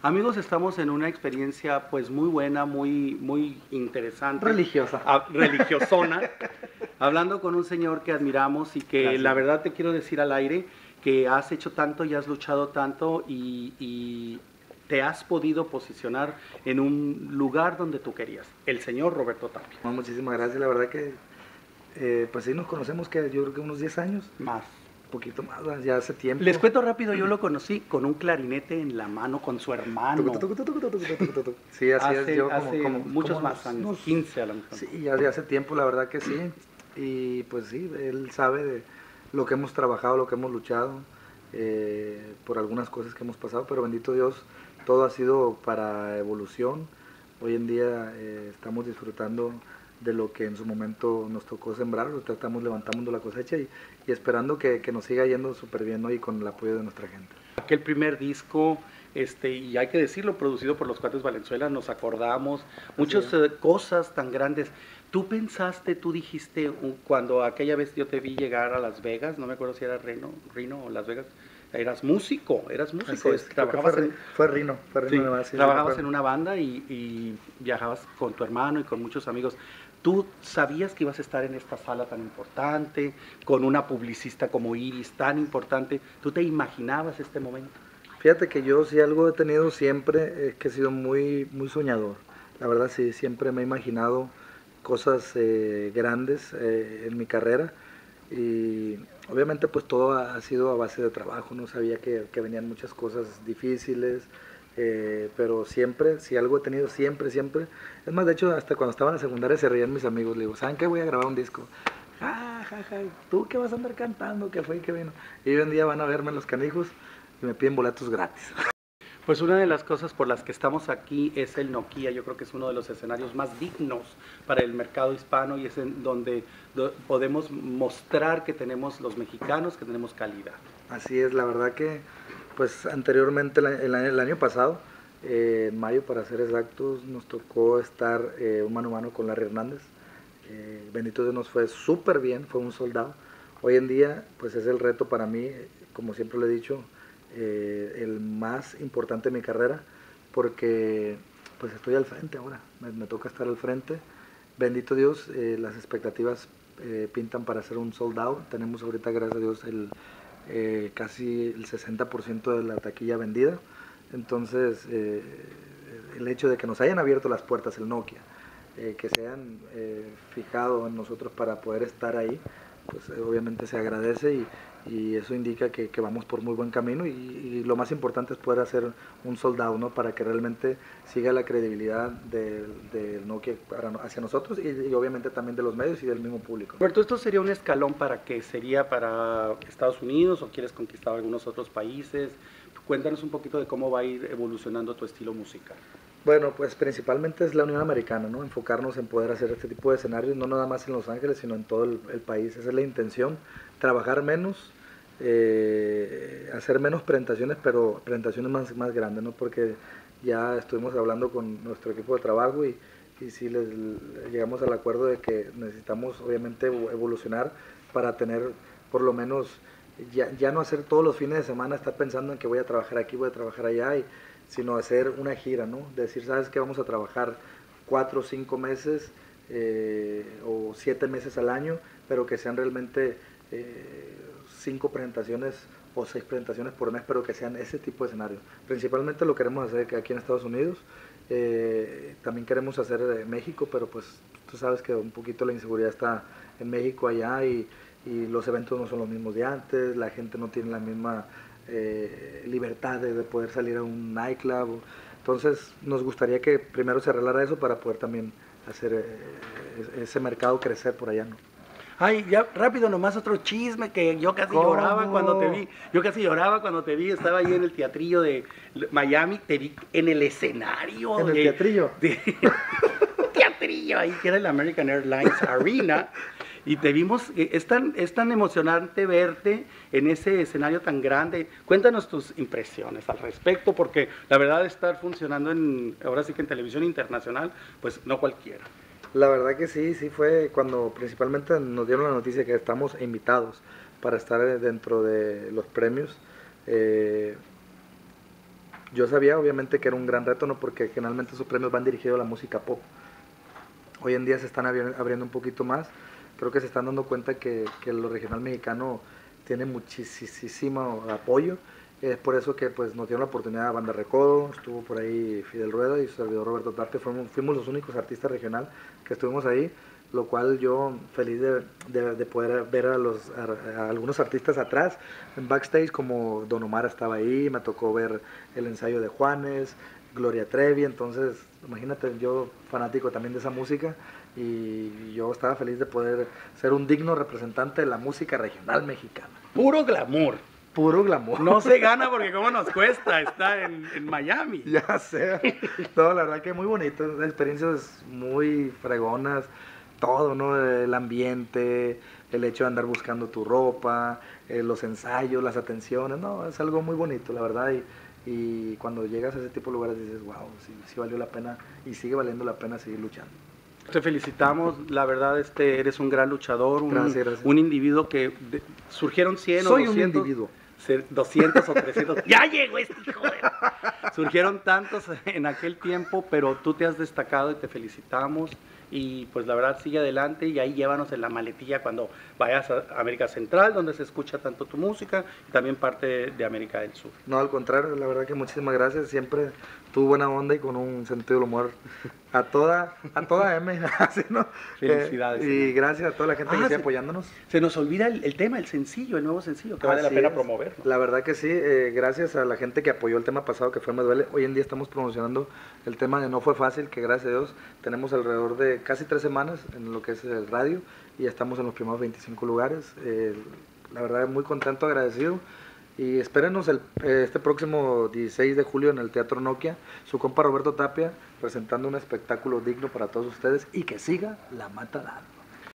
Amigos, estamos en una experiencia pues muy buena, muy interesante. Religiosa. Religiosona. Hablando con un señor que admiramos y que Gracias. la verdad te quiero decir al aire que has hecho tanto y has luchado tanto y te has podido posicionar en un lugar donde tú querías. El señor Roberto Tapia. No, muchísimas gracias, la verdad que pues sí nos conocemos que yo creo que unos 10 años, Más. un poquito más, ya hace tiempo. Les cuento rápido, yo lo conocí con un clarinete en la mano con su hermano. Sí, así es, yo hace como muchos más años, 15 a lo mejor. Sí, ya de hace tiempo, la verdad que sí. Y pues sí, él sabe de lo que hemos trabajado, lo que hemos luchado, por algunas cosas que hemos pasado, pero bendito Dios, todo ha sido para evolución. Hoy en día estamos disfrutando de lo que en su momento nos tocó sembrar, lo estamos levantando la cosecha y esperando que nos siga yendo súper bien, ¿no? Y con el apoyo de nuestra gente. Aquel primer disco, y hay que decirlo, producido por los Cuates Valenzuela, nos acordamos, muchas cosas tan grandes. ¿Tú pensaste, tú dijiste, cuando aquella vez yo te vi llegar a Las Vegas, no me acuerdo si era Reno o Las Vegas, eras músico, trabajabas fue Rino, sí, nomás, sí, trabajabas en una banda y viajabas con tu hermano y con muchos amigos. ¿Tú sabías que ibas a estar en esta sala tan importante, con una publicista como Iris tan importante? ¿Tú te imaginabas este momento? Fíjate que yo si algo he tenido siempre es que he sido muy soñador. La verdad sí, siempre me he imaginado cosas grandes en mi carrera y obviamente pues todo ha sido a base de trabajo, no sabía que venían muchas cosas difíciles, pero siempre, si algo he tenido siempre, es más, de hecho hasta cuando estaba en la secundaria se reían mis amigos, le digo, ¿saben qué? Voy a grabar un disco. Ja, ja, ja, ¿tú qué vas a andar cantando? ¿Qué fue y qué vino? Y hoy en día van a verme los canijos y me piden boletos gratis. Pues una de las cosas por las que estamos aquí es el Nokia. Yo creo que es uno de los escenarios más dignos para el mercado hispano y es en donde podemos mostrar que tenemos los mexicanos, que tenemos calidad. Así es, la verdad que pues anteriormente el año pasado, en mayo para ser exactos, nos tocó estar un mano a mano con Larry Hernández. Bendito Dios, nos fue súper bien, fue un soldado. Hoy en día pues es el reto para mí, como siempre lo he dicho, el más importante de mi carrera, porque pues estoy al frente ahora, me toca estar al frente. Bendito Dios, las expectativas pintan para ser un sold out. Tenemos ahorita, gracias a Dios, casi el 60% de la taquilla vendida. Entonces, el hecho de que nos hayan abierto las puertas el Nokia, que se hayan fijado en nosotros para poder estar ahí, pues obviamente se agradece y eso indica que vamos por muy buen camino y lo más importante es poder hacer un sold out, ¿no? Para que realmente siga la credibilidad del Nokia hacia nosotros y obviamente también de los medios y del mismo público. Roberto, ¿esto sería un escalón para qué? ¿Sería para Estados Unidos o quieres conquistar algunos otros países? Cuéntanos un poquito de cómo va a ir evolucionando tu estilo musical. Bueno, pues principalmente es la Unión Americana, ¿no? Enfocarnos en poder hacer este tipo de escenarios, no nada más en Los Ángeles, sino en todo el país. Esa es la intención, trabajar menos, hacer menos presentaciones, pero presentaciones más grandes, ¿no? Porque ya estuvimos hablando con nuestro equipo de trabajo y sí llegamos al acuerdo de que necesitamos obviamente evolucionar para tener por lo menos, ya no hacer todos los fines de semana, estar pensando en que voy a trabajar aquí, voy a trabajar allá, sino hacer una gira, ¿no? Decir, ¿sabes qué? Vamos a trabajar 4 o 5 meses o 7 meses al año, pero que sean realmente 5 presentaciones o 6 presentaciones por mes, pero que sean ese tipo de escenario. Principalmente lo queremos hacer aquí en Estados Unidos, también queremos hacer México, pero pues tú sabes que un poquito la inseguridad está en México allá y los eventos no son los mismos de antes, la gente no tiene la misma libertad de poder salir a un nightclub. Entonces nos gustaría que primero se arreglara eso para poder también hacer ese mercado crecer por allá, ¿no? Ay, ya rápido nomás otro chisme que yo casi lloraba cuando te vi. Yo casi lloraba cuando te vi, estaba ahí en el teatrillo de Miami, te vi en el escenario. ¿En el teatrillo? Teatrillo, ahí que era el American Airlines Arena. Y te vimos, es tan emocionante verte en ese escenario tan grande. Cuéntanos tus impresiones al respecto, porque la verdad estar funcionando ahora sí que en televisión internacional, pues no cualquiera. La verdad que sí fue cuando principalmente nos dieron la noticia que estamos invitados para estar dentro de los premios. Yo sabía obviamente que era un gran reto, ¿no? Porque generalmente esos premios van dirigidos a la música pop. Hoy en día se están abriendo un poquito más. Creo que se están dando cuenta que lo regional mexicano tiene muchísimo apoyo. Es por eso que pues, nos dieron la oportunidad a Banda Recodo, estuvo por ahí Fidel Rueda y su servidor Roberto Tapia. Fuimos los únicos artistas regional que estuvimos ahí, lo cual yo feliz de poder ver a algunos artistas atrás, en backstage, como Don Omar estaba ahí, me tocó ver el ensayo de Juanes, Gloria Trevi. Entonces imagínate, yo fanático también de esa música, y yo estaba feliz de poder ser un digno representante de la música regional mexicana. Puro glamour. Puro glamour. No se gana porque cómo nos cuesta estar en Miami. Ya sé. No, la verdad que muy bonito, experiencias muy fregonas, todo, ¿no? El ambiente, el hecho de andar buscando tu ropa, los ensayos, las atenciones, no, es algo muy bonito, la verdad, y cuando llegas a ese tipo de lugares dices, wow, sí valió la pena y sigue valiendo la pena seguir luchando. Te felicitamos, la verdad, eres un gran luchador, Gracias. Un individuo que surgieron 100 Soy o 200. un individuo. 200 o 300. ¡Ya llegó este hijo de... Surgieron tantos en aquel tiempo, pero tú te has destacado y te felicitamos. Y pues la verdad sigue adelante, y ahí llévanos en la maletilla cuando vayas a América Central, donde se escucha tanto tu música, y también parte de América del Sur. No, al contrario, la verdad que muchísimas gracias, siempre tu buena onda y con un sentido del humor a toda M, así, ¿no? Felicidades. Y gracias a toda la gente que sigue apoyándonos. Se nos olvida el tema, el sencillo, el nuevo sencillo, que vale la pena promoverlo. La verdad que sí, gracias a la gente que apoyó el tema pasado, que fue Me Duele. Hoy en día estamos promocionando el tema de No Fue Fácil, que gracias a Dios tenemos alrededor de casi 3 semanas en lo que es el radio, y estamos en los primeros 25 lugares. La verdad, muy contento, agradecido. Y espérenos este próximo 16 de julio en el Teatro Nokia, su compa Roberto Tapia presentando un espectáculo digno para todos ustedes, y que siga la mata dando.